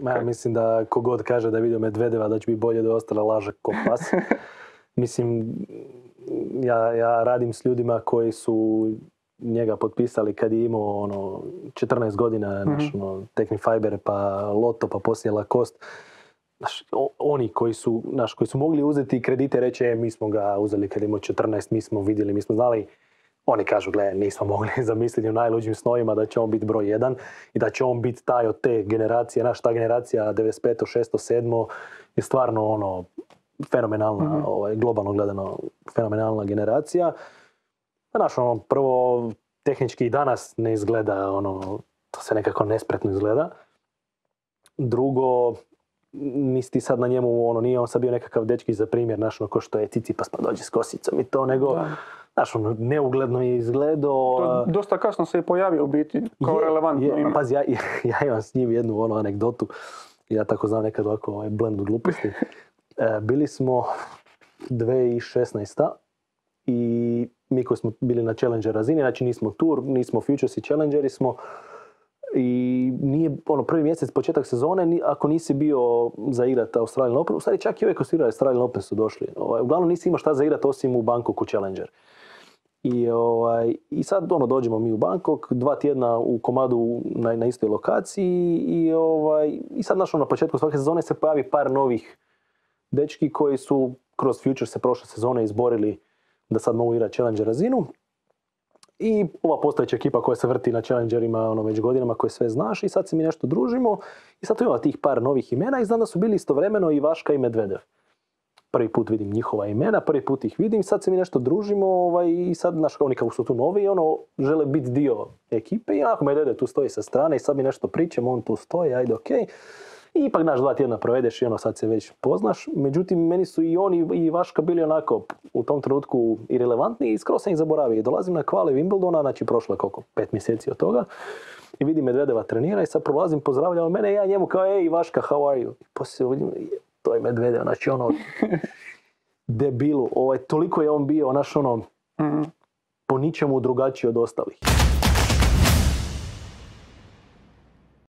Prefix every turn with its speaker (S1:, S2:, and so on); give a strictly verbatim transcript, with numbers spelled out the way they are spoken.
S1: Ma, ja mislim da kogod kaže da je vidio Medvedeva da će biti bolje da je ostala laže ko pas. Mislim, ja, ja radim s ljudima koji su njega potpisali kad je imao ono, četrnaest godina, mm-hmm. naš, ono, Technifiber, pa Lotto, pa poslije Lacoste. Naš, oni koji su, naš, koji su mogli uzeti kredite i reći, e, mi smo ga uzeli kad je imao četrnaest, mi smo vidjeli, mi smo znali. Oni kažu, gle, nismo mogli zamisliti u najluđim snovima da će on biti broj jedan i da će on biti taj od te generacije. Naš ta generacija devedeset pet, šest, sedam je stvarno ono fenomenalna, mm-hmm. ovaj, globalno gledano fenomenalna generacija. Znaš, ono, prvo, tehnički i danas ne izgleda, ono, to se nekako nespretno izgleda. Drugo, nisi ti sad na njemu, ono, nije on sad bio nekakav dečki za primjer, znaš, ono, ko što je Cicipas pa dođe s kosicom i to, nego, da. Znaš, ono, neugledno je izgledao.
S2: To dosta kasno se je pojavio u biti, kao je, relevantno
S1: je, ima. Pazi, ja, ja, ja imam s njim jednu ono, anegdotu, ja tako znam nekad ovako ovaj, blendu gluposti. E, bili smo dvije tisuće šesnaesta i mi koji smo bili na Challenger razini, znači nismo Tour, nismo Futures i Challengeri smo, i nije ono prvi mjesec, početak sezone, ako nisi bio za igrati Australian Open, u stvari čak i ove koji su igrali Australian Open su došli. Ovaj, uglavnom nisi imao šta za igrati osim u Bangkoku Challenger. I, ovaj, i sad ono, dođemo mi u Bangkok, dva tjedna u komadu na, na istoj lokaciji i, ovaj, i sad naš, ono, na početku svake sezone se pojavi par novih dečki koji su kroz Futures se prošle sezone izborili da sad mogu igrati Challenger razinu. I ova postojeća ekipa koja se vrti na Challengerima ono, već godinama, koje sve znaš, i sad se mi nešto družimo i sad tu ima tih par novih imena i znam da su bili istovremeno i Vaška i Medvedev. Prvi put vidim njihova imena, prvi put ih vidim, sad se mi nešto družimo ovaj, i sad, znaš, oni kako su tu novi, ono, žele biti dio ekipe i onako Medvedev tu stoji sa strane i sad mi nešto pričam, on tu stoji, ajde, okej. Okay. I ipak, znaš, dva tjedna provedeš i ono, sad se već poznaš. Međutim, meni su i oni i Vaška bili onako u tom trenutku irelevantni i skroz sam ih zaboravio. I dolazim na kvali Wimbledona, znači prošlo je koliko, pet mjeseci od toga. I vidim Medvedeva trenira i sad prolazim, pozdravljam mene i ja njemu kao, ej Vaška, how are you? I poslije se vidim, to je Medvedev, znači ono, debilu, ovaj, toliko je on bio, znaš ono, mm-hmm. po ničemu drugačiji od ostalih.